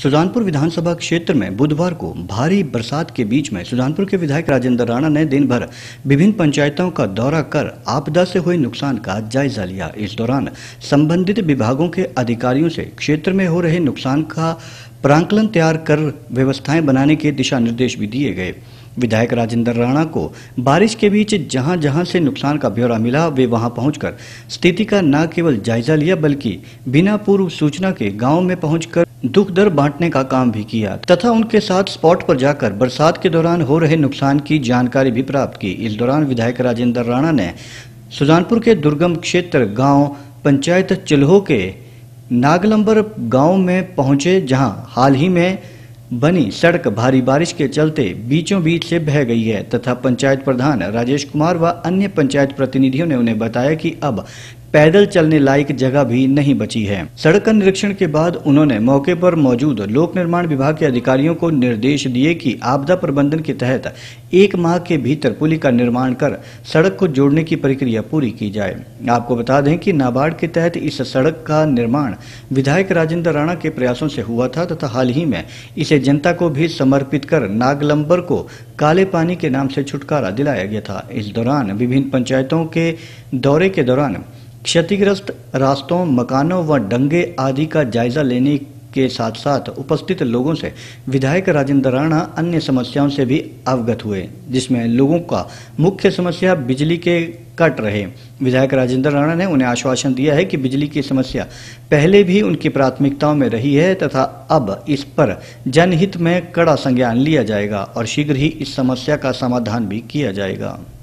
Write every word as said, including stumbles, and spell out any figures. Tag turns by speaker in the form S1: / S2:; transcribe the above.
S1: सुजानपुर विधानसभा क्षेत्र में बुधवार को भारी बरसात के बीच में सुजानपुर के विधायक राजेंद्र राणा ने दिन भर विभिन्न पंचायतों का दौरा कर आपदा से हुए नुकसान का जायजा लिया। इस दौरान संबंधित विभागों के अधिकारियों से क्षेत्र में हो रहे नुकसान का प्रांकलन तैयार कर व्यवस्थाएं बनाने के दिशा निर्देश भी दिए गए। विधायक राजेंद्र राणा को बारिश के बीच जहां जहां से नुकसान का ब्यौरा मिला, वे वहां पहुंचकर स्थिति का न केवल जायजा लिया बल्कि बिना पूर्व सूचना के गांव में पहुंचकर दुख दर्द बांटने का काम भी किया तथा उनके साथ स्पॉट पर जाकर बरसात के दौरान हो रहे नुकसान की जानकारी भी प्राप्त की। इस दौरान विधायक राजेंद्र राणा ने सुजानपुर के दुर्गम क्षेत्र गाँव पंचायत चिल्हो के नागलंबर गाँव में पहुंचे, जहां हाल ही में बनी सड़क भारी बारिश के चलते बीचों बीच से बह गई है तथा पंचायत प्रधान राजेश कुमार व अन्य पंचायत प्रतिनिधियों ने उन्हें बताया कि अब पैदल चलने लायक जगह भी नहीं बची है। सड़क का निरीक्षण के बाद उन्होंने मौके पर मौजूद लोक निर्माण विभाग के अधिकारियों को निर्देश दिए कि आपदा प्रबंधन के तहत एक माह के भीतर पुली का निर्माण कर सड़क को जोड़ने की प्रक्रिया पूरी की जाए। आपको बता दें कि नाबार्ड के तहत इस सड़क का निर्माण विधायक राजेंद्र राणा के प्रयासों से हुआ था तथा हाल ही में इसे जनता को भी समर्पित कर नागलंबर को काले पानी के नाम से छुटकारा दिलाया गया था। इस दौरान विभिन्न पंचायतों के दौरे के दौरान क्षतिग्रस्त रास्तों, मकानों व डंगे आदि का जायजा लेने के साथ साथ उपस्थित लोगों से विधायक राजेंद्र राणा अन्य समस्याओं से भी अवगत हुए, जिसमें लोगों का मुख्य समस्या बिजली के कट रहे। विधायक राजेंद्र राणा ने उन्हें आश्वासन दिया है कि बिजली की समस्या पहले भी उनकी प्राथमिकताओं में रही है तथा अब इस पर जनहित में कड़ा संज्ञान लिया जाएगा और शीघ्र ही इस समस्या का समाधान भी किया जाएगा।